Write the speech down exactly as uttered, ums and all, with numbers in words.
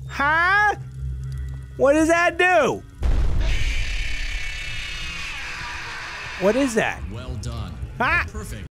Huh? What does that do? What is that? Well done. Ah! Perfect.